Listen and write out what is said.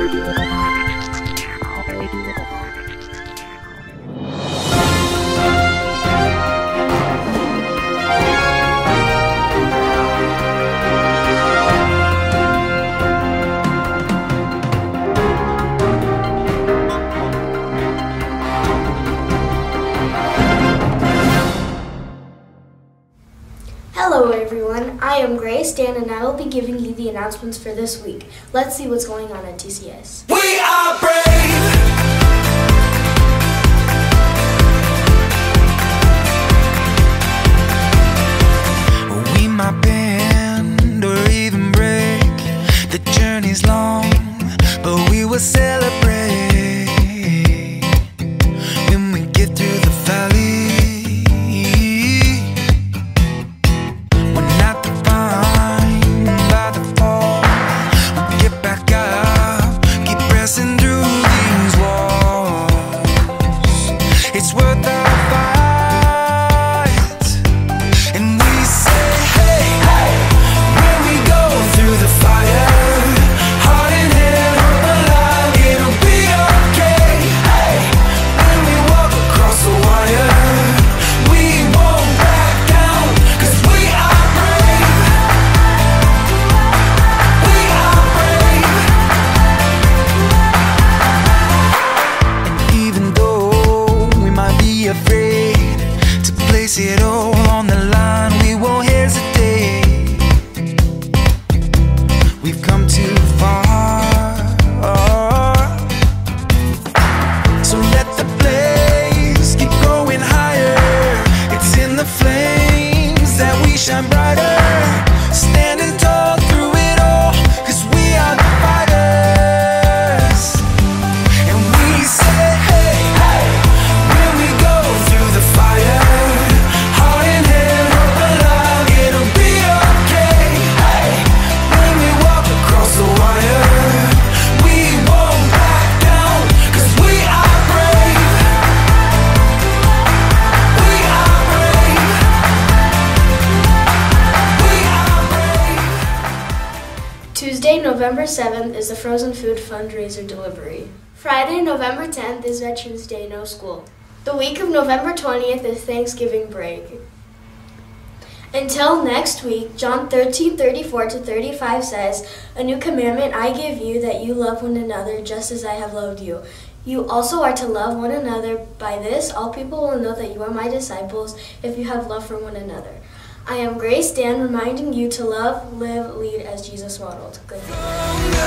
Hello everyone, I am Grace Dan and I will be giving you the announcements for this week. Let's see what's going on at TCS. We are brave! We might bend or even break. The journey's long, but we will celebrate when we get through the valley. It's worth the fight, and we say, hey, hey, when we go through the fire, heart and head, hope alive, it'll be okay. Hey, when we walk across the wire, we won't back down, 'cause we are brave. We are brave. And even though afraid to place it all on the line, we won't hesitate. We've come too far, so let the blaze keep going higher. It's in the flames that we shine brighter, standing tall through it all, 'cause we are the fighters. And we say, hey, hey, when we go through the fire, heart and head, hope alive, it'll be okay. Hey, when we walk across the wire, we won't back down, 'cause we are brave. We are brave. We are brave. Tuesday, November 7th is the Frozen Food Fundraiser Delivery. Friday, November 10th is Veterans Day, no school. The week of November 20th is Thanksgiving break. Until next week, John 13:34-35 says, "A new commandment I give you, that you love one another just as I have loved you. You also are to love one another. By this, all people will know that you are my disciples, if you have love for one another." I am Grace Dan, reminding you to love, live, lead as Jesus modeled. Good night.